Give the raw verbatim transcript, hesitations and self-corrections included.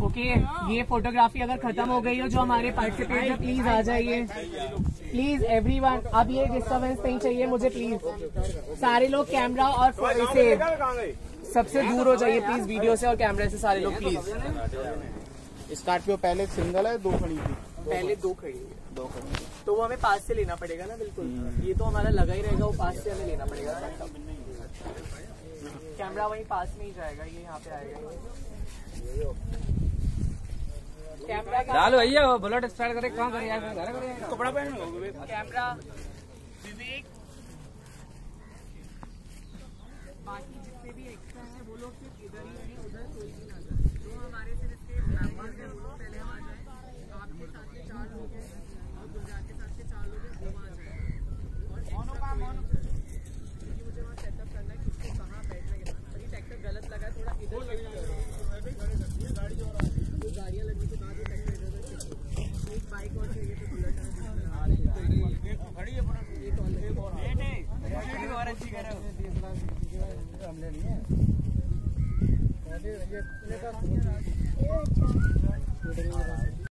Okay, ये photography अगर खत्म हो गई हो जो हमारे पार्टिसिपेंट है प्लीज आ जाइए, प्लीज एवरीवन। अब ये डिस्टर्बेंस नहीं चाहिए मुझे, प्लीज सारे लोग कैमरा और से सबसे दूर हो जाइए प्लीज, वीडियो से और कैमरे से सारे लोग प्लीज। स्कॉर्पियो पहले सिंगल है, दो खड़ी थी, पहले दो खड़ी है, दो खड़ी, तो वो हमें पास से लेना पड़ेगा ना। बिल्कुल, ये तो हमारा लगा ही रहेगा, वो पास से हमें लेना पड़ेगा। कैमरा वहीं पास में ही जाएगा, ये यहाँ पे आएगा। कैमरा डालो भैया, वो बुलेट स्टार्ट करे, कहाँ करे यार, कपड़ा पहन लो। कैमरा विवेक, बाकी जितने भी एक्स्ट्रा हैं वो लोग सिर्फ इधर ही हैं, उधर कोई भी ना जाए। जो हमारे सिर्फ इसके मेंबर्स हैं वो लोग पहले आ जाए। आपके साथ के चार लोग हैं और गुलजार के साथ के चार लोग हैं, वो आ जाए। और एक्स्ट्रा क्योंकि मुझे वहाँ सेटअप करना है, किसको कहाँ बैठना है। पर ये ट्रैक्टर गलत लगा है, थोड़ा इधर गाड़ियाँ लगने के बाद ये ट्रैक्टर इधर एक बाइक और चाहिए तो बुलेट खड़ी है, और अच्छी कर रहे हमने नहीं है।